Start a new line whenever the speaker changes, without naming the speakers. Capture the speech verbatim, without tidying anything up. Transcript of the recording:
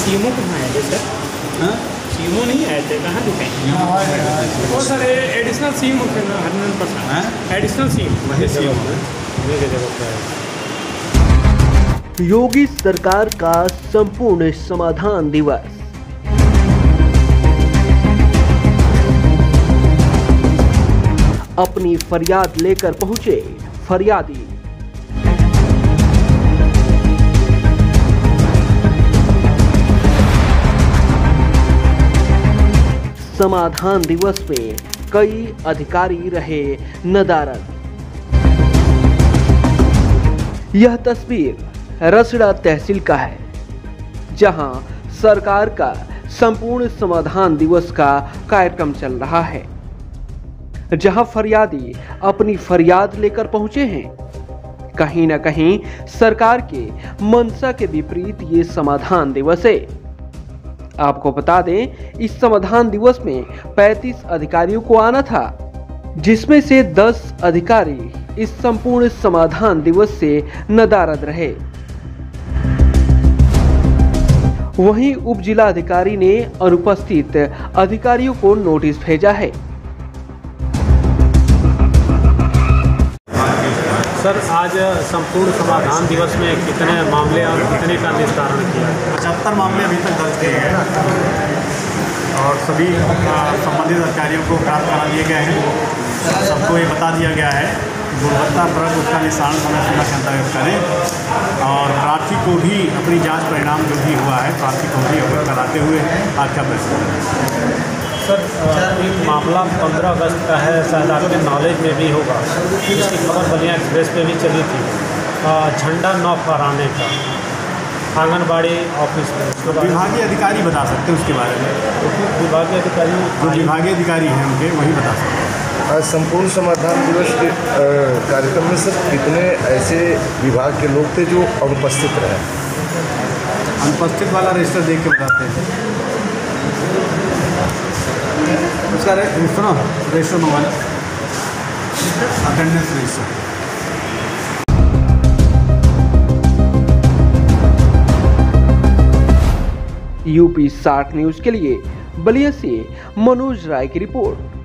CMO कहाँ आए थे सर?
हाँ
सीएमओ नहीं आए थे, कहाँ दिखाएंगे? वो सर एडिशनल सीएमओ थे ना, हरनंद प्रसाद एडिशनल सीएम
वही सीएमओ
योगी सरकार का संपूर्ण समाधान दिवस। अपनी फरियाद लेकर पहुंचे फरियादी। समाधान दिवस में कई अधिकारी रहे नदारद। यह तस्वीर रसड़ा तहसील का है, जहां सरकार का संपूर्ण समाधान दिवस का कार्यक्रम चल रहा है, जहां फरियादी अपनी फरियाद लेकर पहुंचे हैं। कहीं न कहीं सरकार के मंशा के विपरीत ये समाधान दिवस है। आपको बता दें, इस समाधान दिवस में पैंतीस अधिकारियों को आना था, जिसमें से दस अधिकारी इस संपूर्ण समाधान दिवस से नदारद रहे। वहीं उप जिला अधिकारी ने अनुपस्थित अधिकारियों को नोटिस भेजा है।
सर, आज संपूर्ण समाधान दिवस में कितने मामले और कितने का निस्तारण किया?
पचहत्तर मामले अभी तक दर्ज किए गए और सभी संबंधित अधिकारियों को प्राप्त करा दिए गए हैं। सबको ये बता दिया गया है गुणवत्तापरक उसका निस्तारण समय सीमा के अंतर्गत करें और प्रार्थी को भी अपनी जांच परिणाम जो भी हुआ है प्रार्थी को भी अवगत कराते हुए आख्या प्रस्तुत करें।
सर, एक मामला पंद्रह अगस्त का है, शायद आपके नॉलेज में भी होगा, इसकी खबर बलिया एक्सप्रेस पे भी चली थी, झंडा न फहराने का आंगनबाड़ी ऑफिस में।
विभागीय अधिकारी बता सकते हैं उसके बारे में।
विभागीय अधिकारी
जो विभागीय अधिकारी हैं उनके वही बता सकते हैं।
आज संपूर्ण समाधान दिवस के कार्यक्रम में सर कितने ऐसे विभाग के लोग थे जो अनुपस्थित रहे?
अनुपस्थित वाला रजिस्टर देख के बताते हैं। उसका सुनो register mobile attendance register.
UP साठ न्यूज के लिए बलिया से मनोज राय की रिपोर्ट।